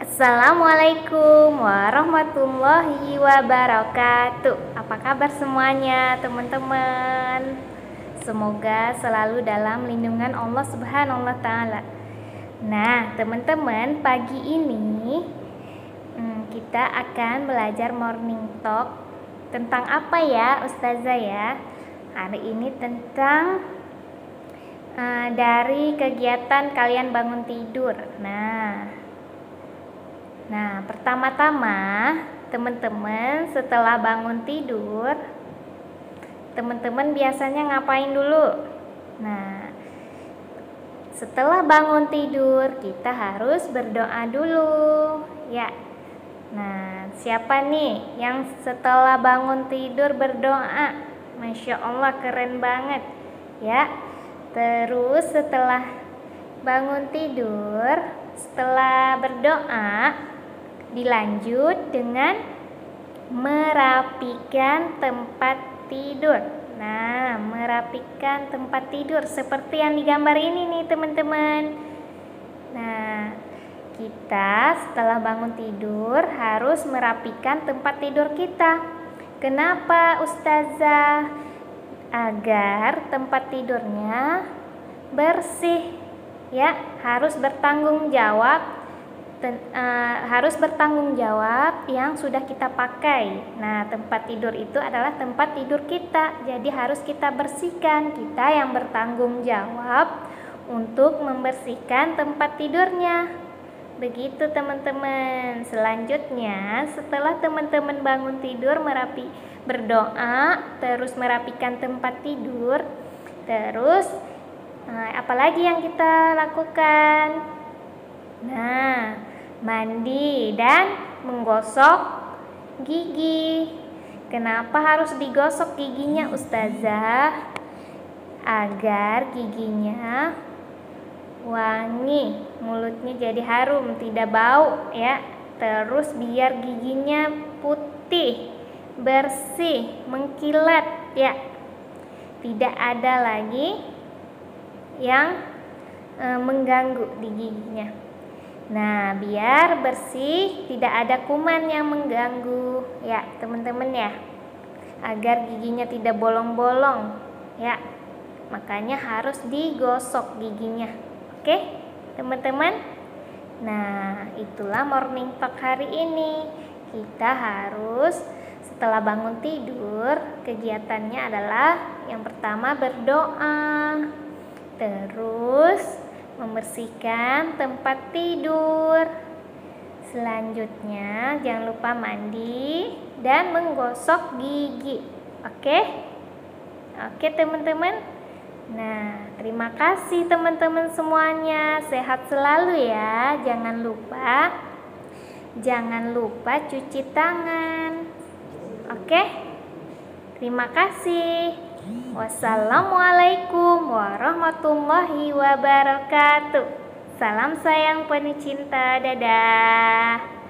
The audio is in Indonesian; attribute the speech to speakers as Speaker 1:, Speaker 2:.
Speaker 1: Assalamualaikum warahmatullahi wabarakatuh. Apa kabar semuanya teman-teman? Semoga selalu dalam lindungan Allah Subhanahu wa Ta'ala. Nah, teman-teman, pagi ini kita akan belajar morning talk. Tentang apa ya, Ustazah ya? Hari ini tentang dari kegiatan kalian bangun tidur. Nah, pertama-tama teman-teman setelah bangun tidur, teman-teman biasanya ngapain dulu? Nah, setelah bangun tidur kita harus berdoa dulu, ya. Nah, siapa nih yang setelah bangun tidur berdoa? Masya Allah, keren banget, ya. Terus setelah bangun tidur, setelah berdoa, dilanjut dengan merapikan tempat tidur. Nah, merapikan tempat tidur seperti yang digambar ini nih teman-teman. Nah, kita setelah bangun tidur harus merapikan tempat tidur kita. Kenapa, Ustazah? Agar tempat tidurnya bersih, ya. Harus bertanggung jawab yang sudah kita pakai. Nah, tempat tidur itu adalah tempat tidur kita, jadi harus kita bersihkan. Kita yang bertanggung jawab untuk membersihkan tempat tidurnya. Begitu teman-teman. Selanjutnya, setelah teman-teman bangun tidur, berdoa, terus merapikan tempat tidur, terus apalagi yang kita lakukan? Nah, mandi dan menggosok gigi. Kenapa harus digosok giginya, Ustazah? Agar giginya wangi, mulutnya jadi harum, tidak bau, ya. Terus biar giginya putih, bersih, mengkilat, ya. Tidak ada lagi yang mengganggu di giginya. Nah, biar bersih, tidak ada kuman yang mengganggu, ya teman-teman ya. Agar giginya tidak bolong-bolong, ya. Makanya harus digosok giginya. Oke, teman-teman. Nah, itulah morning talk hari ini. Kita harus setelah bangun tidur, kegiatannya adalah yang pertama berdoa, terus membersihkan tempat tidur. Selanjutnya jangan lupa mandi dan menggosok gigi. Oke teman-teman. Nah, terima kasih teman-teman semuanya. Sehat selalu ya. Jangan lupa cuci tangan. Oke, terima kasih. Wassalamualaikum warahmatullahi wabarakatuh. Salam sayang penuh cinta. Dadah.